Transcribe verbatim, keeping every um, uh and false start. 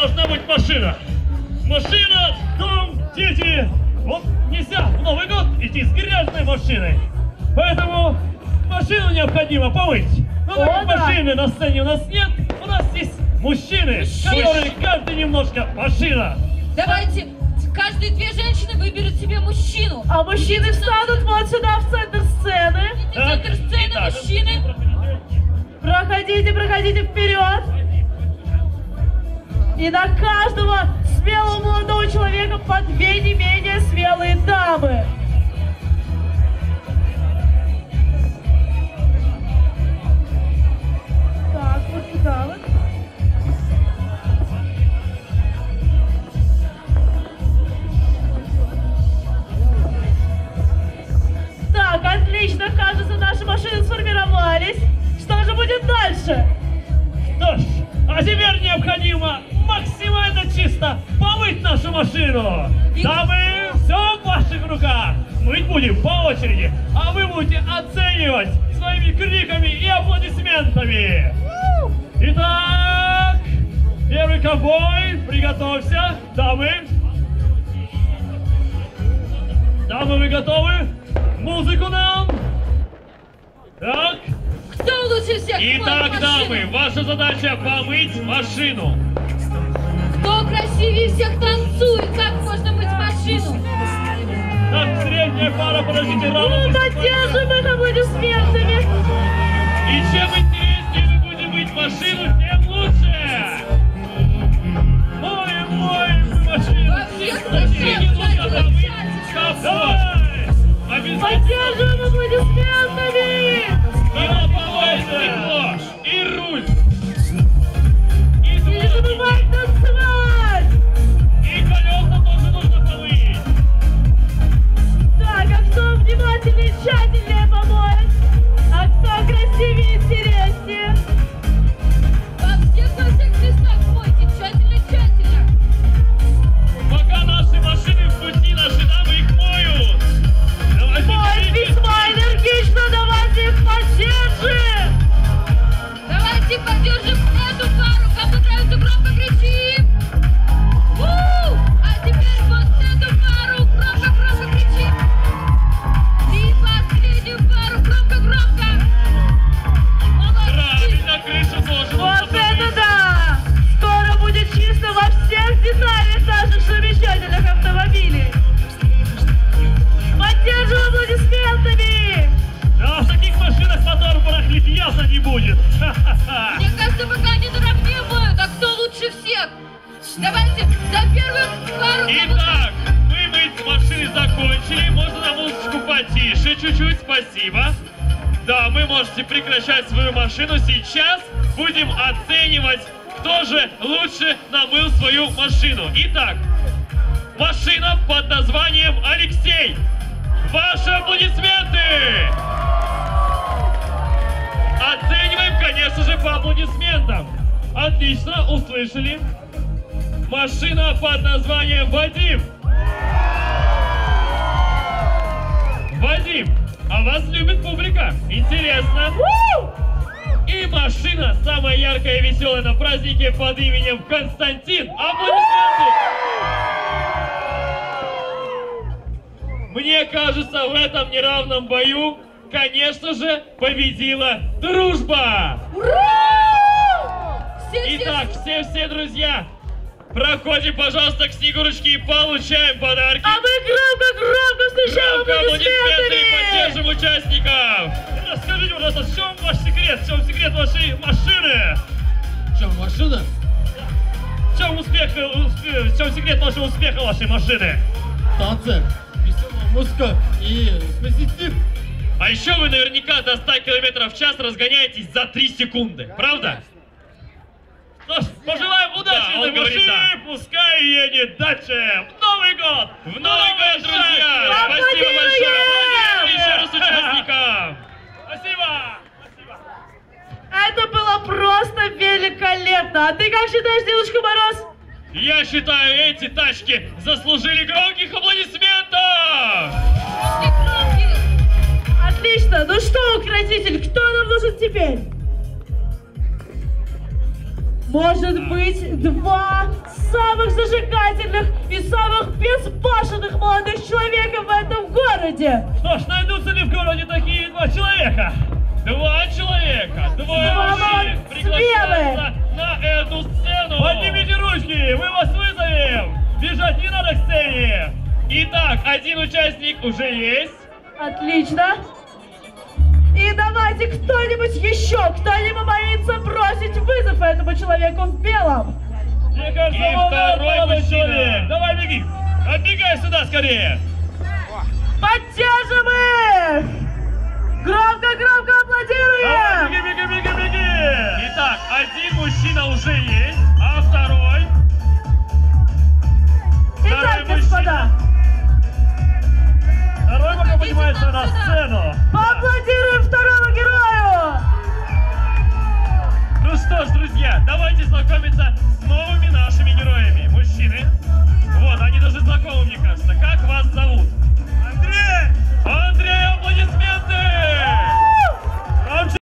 должна быть машина. Машина, дом, дети. Вот нельзя в Новый год идти с грязной машиной. Поэтому машину необходимо помыть. Но так как машины на сцене у нас нет, у нас есть мужчины, которые каждый немножко машина. Давайте, каждые две женщины выберут себе мужчину. А мужчины встанут вот сюда, в центр сцены. В центр сцены мужчины. Проходите, проходите вперед. И на каждого смелого молодого человека по две не менее смелые дамы. Так, вот сюда вот. Так, отлично, кажется, наши машины сформировались. Что же будет дальше? Что ж, а теперь необходимо максимально чисто помыть нашу машину. Дамы, все в ваших руках. Мыть будем по очереди, а вы будете оценивать своими криками и аплодисментами. Итак, первый ковбой, приготовься. Дамы. Дамы, вы готовы? Музыку нам. Так. Кто лучше всех Итак, дамы, ваша задача помыть машину. Кто красивее всех танцует? Как можно мыть машину? Так, средняя пара, подождите, рано. Ну, поддержим их аплодисментами. И чем интереснее мы будем мыть машину, тем лучше. Моем, моем машину. Поддержим аплодисментами. И лобовое стекло, и руль. И Не забывай танцевать. И колеса тоже нужно помыть. Так, а кто внимательнее и тщательнее помоет? А кто красивее и интереснее? Во всех, во всех местах мойте, тщательно-тщательно. Пока наши машины в пути, наши дамы их моют. Давайте Моет весьма энергично, давайте их поддержим. Давайте поддержим эту пару. Кому нравится, громко кричим. У! А теперь вот эту пару. Громко-громко кричим. И последнюю пару. Громко-громко. Молодцы. правильно, крышу тоже Вот нужно это помыть. да! Скоро будет чисто во всех деталях наших замечательных автомобилей. Поддерживаем аплодисментами! Да, в таких машинах мотор барахлит ясно не будет. Ха-ха-ха. Мне кажется, пока они наравне моют. А кто лучше всех? Давайте за первую пару. Итак, мы мыть машины закончили. Можно на музычку потише чуть-чуть, спасибо. Да, вы можете прекращать свою машину. Сейчас будем оценивать, кто же лучше намыл свою машину. Итак, машина под названием Алексей. Ваши аплодисменты! Оцениваем, конечно же, по аплодисментам. Отлично, услышали. Машина под названием Вадим. Вадим, а вас любит публика. Интересно. И машина самая яркая и веселая на празднике под именем Константин. Аплодисменты! Мне кажется, в этом неравном бою, конечно же, победила дружба! Итак, все-все, друзья, проходим, пожалуйста, к Снегурочке и получаем подарки. А мы громко-громко встречаем Громко аплодисменты и аплодисментами! поддержим участников! Расскажите, пожалуйста, в чем ваш секрет? В чем секрет вашей машины? В чем машина? В чем успех, в чем секрет вашего успеха вашей машины? Танцы, веселая музыка и позитив. А еще вы наверняка до ста километров в час разгоняетесь за три секунды, правда? Что ж, пожелаем удачи Да, этой машине, да. пускай едет дальше в Новый год! В Новый год, друзья! Спасибо большое! Аплодируем! Еще раз участникам! Спасибо! Спасибо! Это было просто великолепно! А ты как считаешь, Дедушка Мороз? Я считаю, эти тачки заслужили громких аплодисментов! Отлично! Ну что, укротитель, кто нам нужен теперь? может быть, два самых зажигательных и самых безбашенных молодых человека в этом городе. Что ж, найдутся ли в городе такие два человека? Два человека, двое Два мужчин приглашаются смелых. на эту сцену. Поднимите ручки, мы вас вызовем! Бежать не надо к сцене! Итак, один участник уже есть. Отлично. И давайте кто-нибудь еще, кто не боится бросить вызов этому человеку в белом. Мне кажется, И вот второй молодой мужчина. человек. Давай беги! Отбегай сюда скорее. Поддержим их! Громко-громко Давай, аплодируем! беги, беги, беги, беги! Итак, один мужчина уже есть, а второй... Итак, второй господа, Второй пока Идите поднимается нам на сюда. сцену. поаплодируем второму герою! Ну что ж, друзья, давайте знакомиться с новыми нашими героями. Мужчины. Вот, они даже знакомы, мне кажется. Как